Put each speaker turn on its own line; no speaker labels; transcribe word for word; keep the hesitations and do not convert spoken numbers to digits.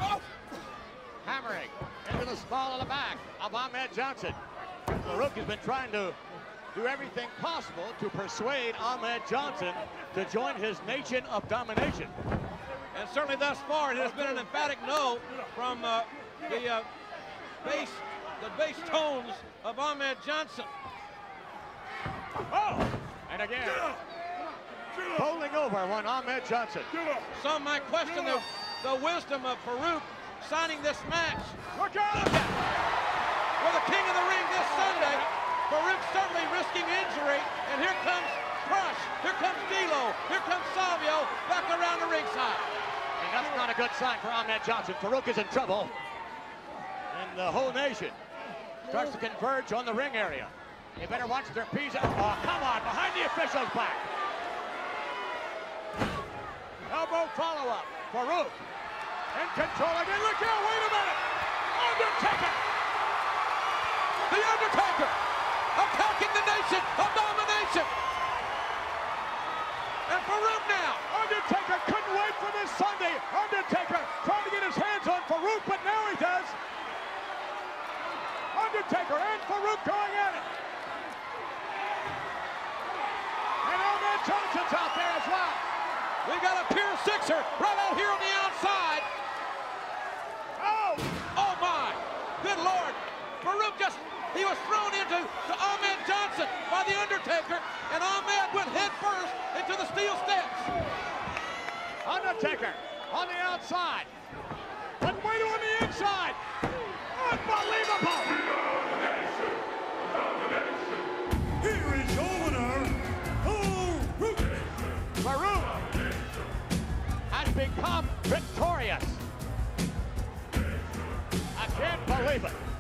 Hammering into the small of the back of Ahmed Johnson. Faarooq has been trying to do everything possible to persuade Ahmed Johnson to join his nation of domination.
And certainly thus far, it has been an emphatic no from uh, the uh, bass, the bass tones of Ahmed Johnson.
Oh! And again, bowling over one Ahmed Johnson.
Some might question the, the wisdom of Faarooq signing this match.
Look out!
For the king of the ring this Sunday, Faarooq certainly risking injury, and here comes Crush, here comes D'Lo, here comes Savio back around the ringside.
And that's not a good sign for Ahmed Johnson. Faarooq is in trouble. And the whole nation starts to converge on the ring area. They better watch their P's. Oh, come on, behind the official's back. Elbow follow-up. Faarooq in control again. Look out, wait a minute. Undertaker.
The Undertaker attacking the nation of domination. And Faarooq now.
Undertaker couldn't wait for this Sunday. Undertaker trying to get his hands on Faarooq, but now he does. Undertaker and Faarooq going at it. And Ahmed Johnson's out there as well.
We got a pure sixer right out here on the outside.
Oh!
Oh my! Good Lord! Faarooq just, he was thrown into to Ahmed Johnson by the Undertaker, and Ahmed went head first into the steel steps.
Undertaker on the outside. But wait on the inside. Unbelievable!
Here is your winner, Faarooq.
Faarooq has become victorious. I can't believe it.